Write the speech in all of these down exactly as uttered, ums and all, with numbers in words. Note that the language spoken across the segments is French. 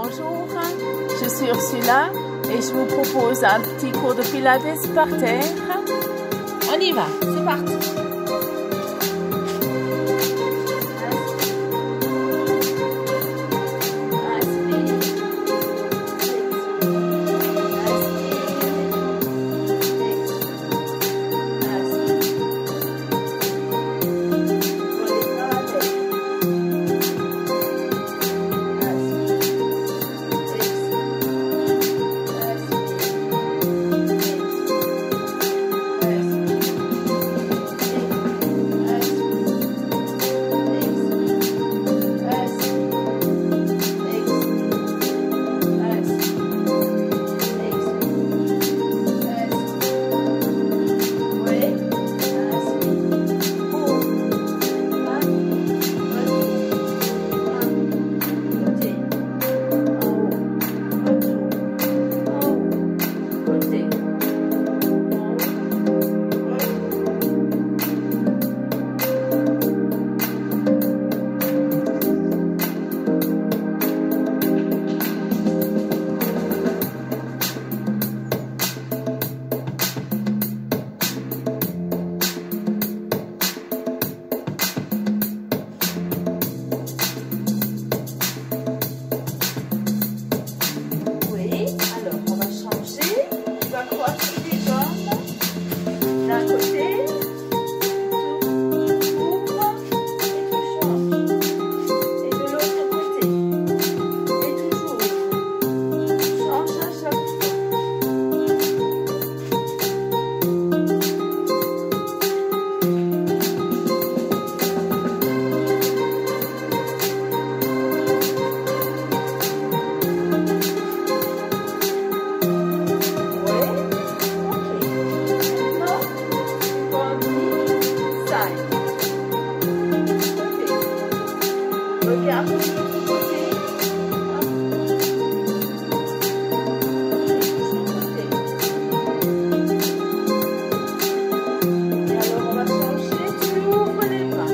Bonjour, je suis Ursula et je vous propose un petit cours de Pilates par terre. On y va, c'est parti. Regarde de l'autre côté. Et alors on va changer, tu ouvres les bras.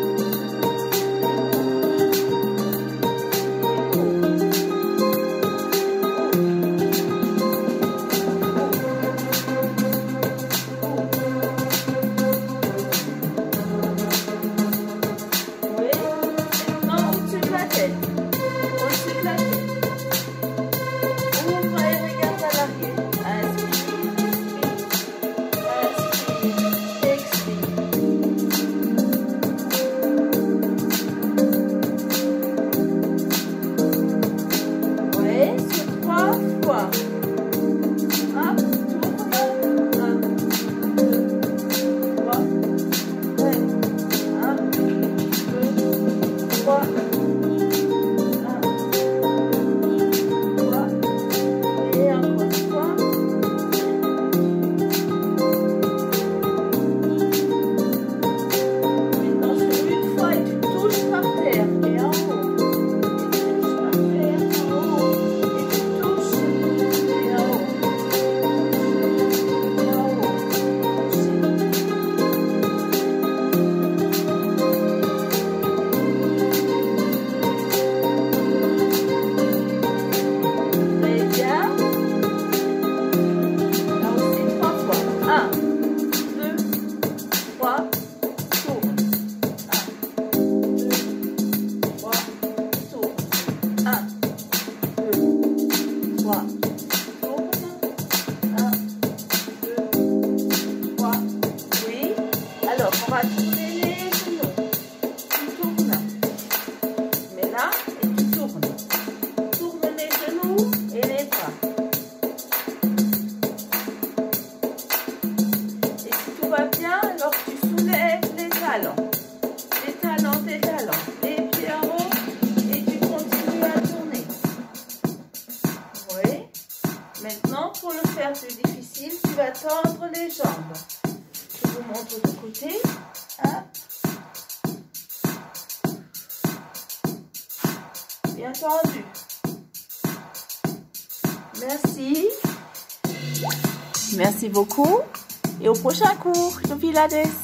On va tourner les genoux. Tu tournes. Mais là, et tu tournes. Tourne les genoux et les bras. Et si tout va bien, alors tu soulèves les talons. Les talons, tes talons. Les pieds en haut et tu continues à tourner. Oui. Maintenant, pour le faire plus difficile, tu vas tendre les jambes. Je vous montre de côté. Hein? Bien tendu. Merci. Merci beaucoup. Et au prochain cours de Pilates.